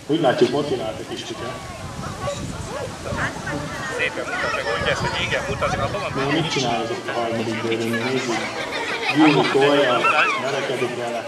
Úgy látjuk, motivált a kiskutya. Szépen mutatja, hogy ezt, hogy igen, mutatja a tovább. Mit csinálok a harmadik bőrön, nézzük. Gyűlni tolja, verekedik vele.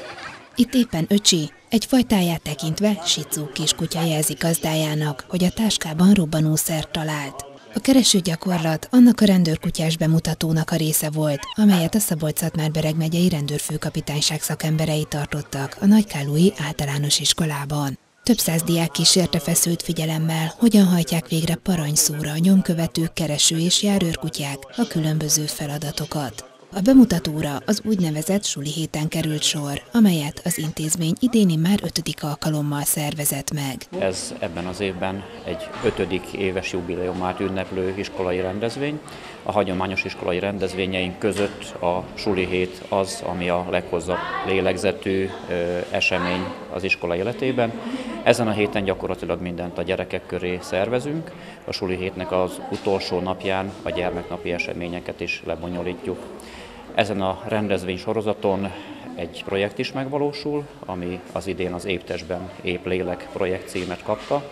Itt éppen öcsi, egy fajtáját tekintve Shih-Tzu kiskutya jelzi gazdájának, hogy a táskában robbanószert talált. A keresőgyakorlat annak a rendőrkutyás bemutatónak a része volt, amelyet a Szabolcs-Szatmár-Bereg megyei rendőrfőkapitányság szakemberei tartottak a Nagykálói általános iskolában. Több száz diák kísérte feszült figyelemmel, hogyan hajtják végre parangyszóra a nyomkövetők, kereső és járőrkutyák a különböző feladatokat. A bemutatóra az úgynevezett suli héten került sor, amelyet az intézmény idéni már 5. alkalommal szervezett meg. Ez ebben az évben egy 5. éves jubileumát ünneplő iskolai rendezvény. A hagyományos iskolai rendezvényeink között a suli hét az, ami a leghosszabb lélegzetű esemény az iskola életében. Ezen a héten gyakorlatilag mindent a gyerekek köré szervezünk. A suli hétnek az utolsó napján a gyermeknapi eseményeket is lebonyolítjuk. Ezen a rendezvény sorozaton egy projekt is megvalósul, ami az idén az Épp testben, épp lélek projekt címet kapta.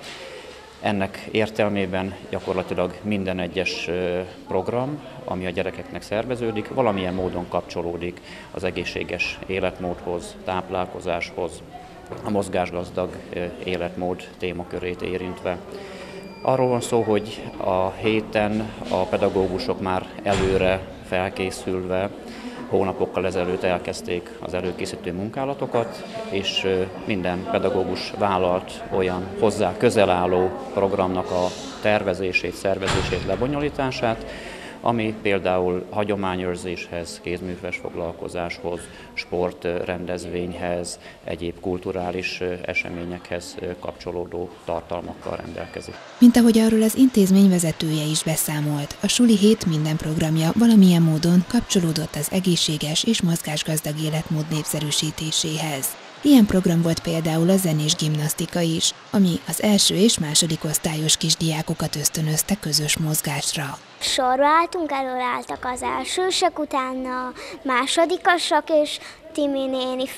Ennek értelmében gyakorlatilag minden egyes program, ami a gyerekeknek szerveződik, valamilyen módon kapcsolódik az egészséges életmódhoz, táplálkozáshoz, a mozgásgazdag életmód témakörét érintve. Arról van szó, hogy a héten a pedagógusok már előre felkészülve hónapokkal ezelőtt elkezdték az előkészítő munkálatokat, és minden pedagógus vállalt olyan hozzá közel álló programnak a tervezését, szervezését, lebonyolítását, ami például hagyományőrzéshez, kézműves foglalkozáshoz, sportrendezvényhez, egyéb kulturális eseményekhez kapcsolódó tartalmakkal rendelkezik. Mint ahogy arról az intézmény vezetője is beszámolt, a suli hét minden programja valamilyen módon kapcsolódott az egészséges és mozgásgazdag életmód népszerűsítéséhez. Ilyen program volt például a zenés gimnasztika is, ami az első és második osztályos kisdiákokat ösztönözte közös mozgásra. Sorba álltunk, elől álltak az elsősök, utána másodikosok, és Timi néni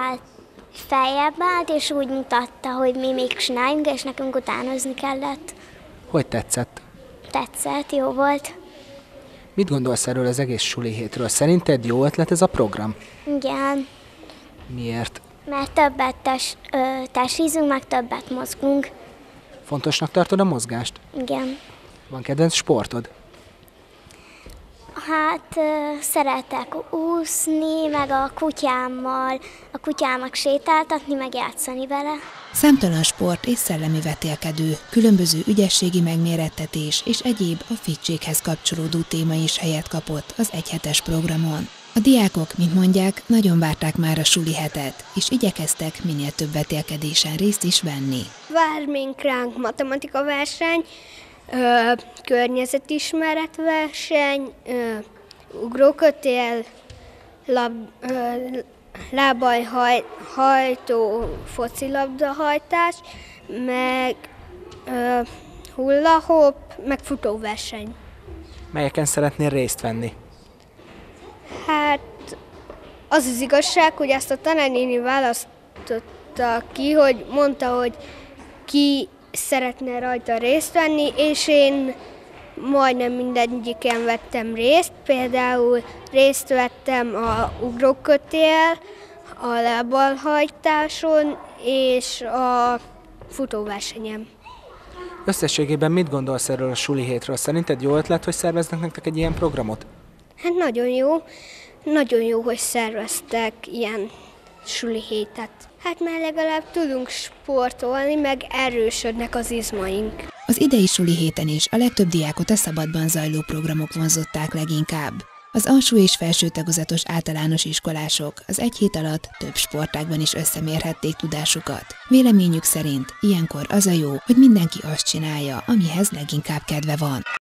feljebb állt, és úgy mutatta, hogy mi még csináljunk, és nekünk utánozni kellett. Hogy tetszett? Tetszett, jó volt. Mit gondolsz erről az egész suli hétről? Szerinted jó ötlet ez a program? Igen. Miért? Mert többet testízünk, meg többet mozgunk. Fontosnak tartod a mozgást? Igen. Van kedvenc sportod? Hát szeretek úszni, meg a kutyámnak sétáltatni, meg játszani vele. Számtalan sport és szellemi vetélkedő, különböző ügyességi megmérettetés és egyéb a fittséghez kapcsolódó téma is helyet kapott az egyhetes programon. A diákok, mint mondják, nagyon várták már a suli hetet, és igyekeztek minél több vetélkedésen részt is venni. Vár még ránk matematika verseny, környezetismeret-verseny, ugrókötél, lábbal hajtó focilabdahajtás, meg hullahop, meg futóverseny. Melyeken szeretnél részt venni? Hát az az igazság, hogy ezt a tanárnéni választotta ki, hogy mondta, hogy ki szeretne rajta részt venni, és én majdnem mindegyiken vettem részt. Például részt vettem a ugrókötél, a lábalhajtáson és a futóversenyen. Összességében mit gondolsz erről a suli hétről? Szerinted jó ötlet, hogy szerveznek nektek egy ilyen programot? Hát nagyon jó. Nagyon jó, hogy szerveztek ilyen suli hétet. Hát már legalább tudunk sportolni, meg erősödnek az izmaink. Az idei suli héten is a legtöbb diákot a szabadban zajló programok vonzották leginkább. Az alsó és felső tagozatos általános iskolások az egy hét alatt több sportágban is összemérhették tudásukat. Véleményük szerint ilyenkor az a jó, hogy mindenki azt csinálja, amihez leginkább kedve van.